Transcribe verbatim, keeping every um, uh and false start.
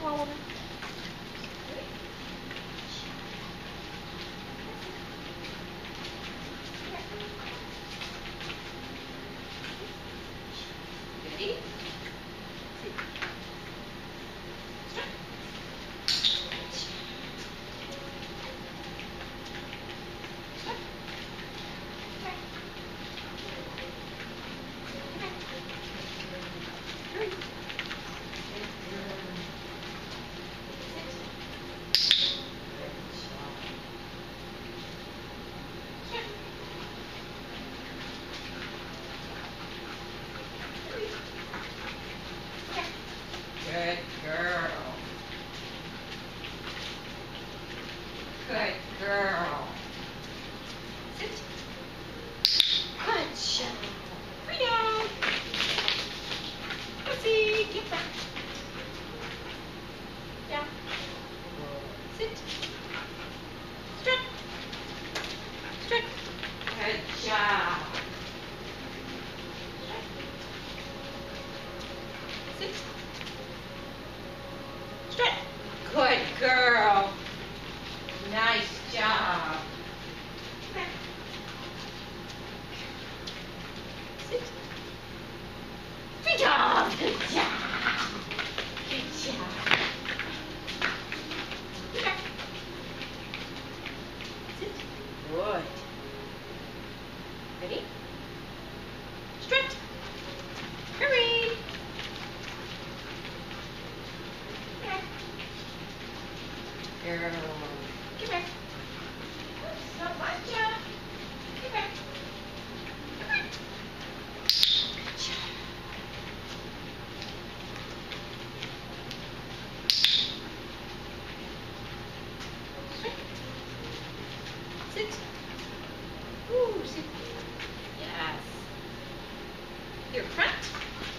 wall woman. Ready? Good girl. Good girl. Sit. Good job. Right down. Cassidy, get back. Down. Sit. Strut. Strut. Good job. Sit. Strut. Good girl. Nice job. Sit. Good job. Good job. Good job. Sit. Good. Ready? Strut. Hurry. Girl. Come here. So much, uh, come here. Come on. Good job. Sit. Ooh, sit. Yes. Here, front.